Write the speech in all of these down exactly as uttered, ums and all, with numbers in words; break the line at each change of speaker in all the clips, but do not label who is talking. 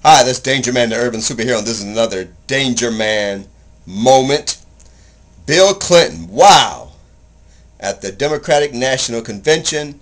Hi, this is Danger Man, the Urban Superhero, and this is another Danger Man moment. Bill Clinton, wow. At the Democratic National Convention,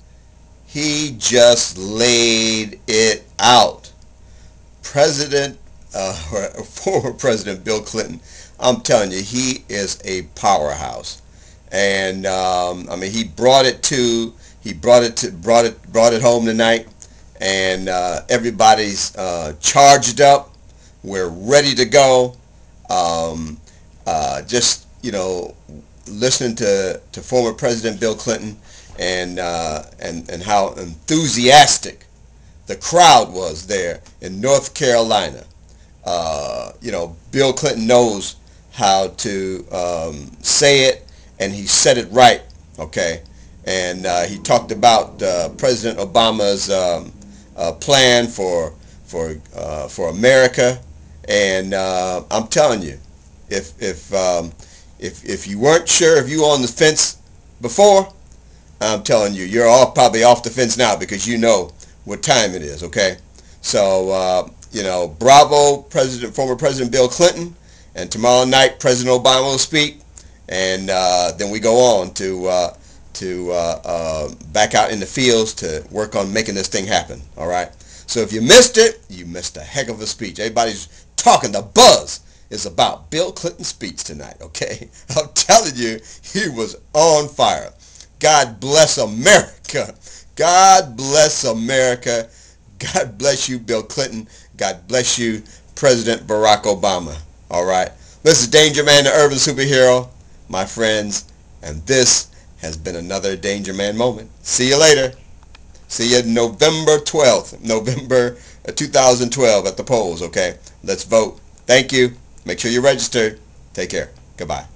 he just laid it out. President, uh, or former President Bill Clinton, I'm telling you, he is a powerhouse. And um, I mean, he brought it to, he brought it to, brought it, brought it home tonight. And uh, everybody's uh, charged up. We're ready to go. Um, uh, just you know, listening to, to former President Bill Clinton and uh, and and how enthusiastic the crowd was there in North Carolina. Uh, you know, Bill Clinton knows how to um, say it, and he said it right. Okay, and uh, he talked about uh, President Obama's Um, Uh, plan for for uh, for America, and uh, I'm telling you, if if um, if if you weren't sure, if you were on the fence before, I'm telling you, you're all probably off the fence now because you know what time it is. Okay, so uh, you know, bravo, President, former President Bill Clinton, and tomorrow night President Obama will speak, and uh, then we go on to. Uh, to uh, uh, back out in the fields to work on making this thing happen. All right. So if you missed it, you missed a heck of a speech. Everybody's talking. The buzz is about Bill Clinton's speech tonight. Okay. I'm telling you, he was on fire. God bless America. God bless America. God bless you, Bill Clinton. God bless you, President Barack Obama. All right. This is Danger Man, the Urban Superhero, my friends, and this has been another Danger Man moment. See you later. See you November twelfth, November two thousand twelve at the polls, okay? Let's vote. Thank you. Make sure you're registered. Take care. Goodbye.